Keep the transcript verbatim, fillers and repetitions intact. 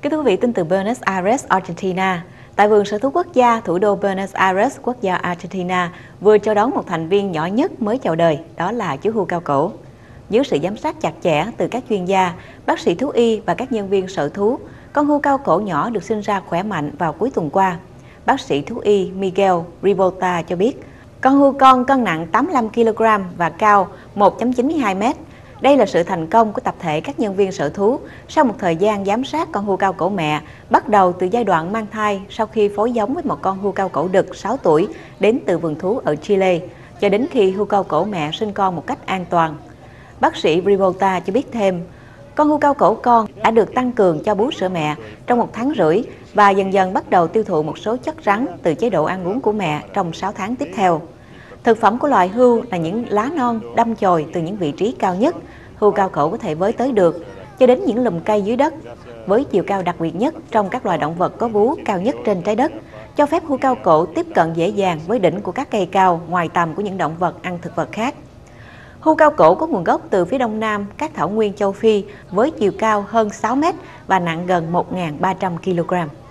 Kính thưa quý vị, tin từ Buenos Aires, Argentina. Tại vườn sở thú quốc gia thủ đô Buenos Aires, quốc gia Argentina vừa chào đón một thành viên nhỏ nhất mới chào đời, đó là chú hươu cao cổ. Dưới sự giám sát chặt chẽ từ các chuyên gia, bác sĩ thú y và các nhân viên sở thú, con hươu cao cổ nhỏ được sinh ra khỏe mạnh vào cuối tuần qua. Bác sĩ thú y Miguel Rivolta cho biết, con hươu con cân nặng tám mươi lăm ki lô gam và cao một phẩy chín mươi hai mét. Đây là sự thành công của tập thể các nhân viên sở thú sau một thời gian giám sát con hươu cao cổ mẹ, bắt đầu từ giai đoạn mang thai sau khi phối giống với một con hươu cao cổ đực sáu tuổi đến từ vườn thú ở Chile, cho đến khi hươu cao cổ mẹ sinh con một cách an toàn. Bác sĩ Rivolta cho biết thêm, con hươu cao cổ con đã được tăng cường cho bú sữa mẹ trong một tháng rưỡi và dần dần bắt đầu tiêu thụ một số chất rắn từ chế độ ăn uống của mẹ trong sáu tháng tiếp theo. Thực phẩm của loài hươu là những lá non đâm chồi từ những vị trí cao nhất hươu cao cổ có thể với tới được, cho đến những lùm cây dưới đất, với chiều cao đặc biệt nhất trong các loài động vật có vú cao nhất trên trái đất, cho phép hươu cao cổ tiếp cận dễ dàng với đỉnh của các cây cao ngoài tầm của những động vật ăn thực vật khác. Hươu cao cổ có nguồn gốc từ phía đông nam các thảo nguyên châu Phi với chiều cao hơn sáu mét và nặng gần một nghìn ba trăm ki lô gam.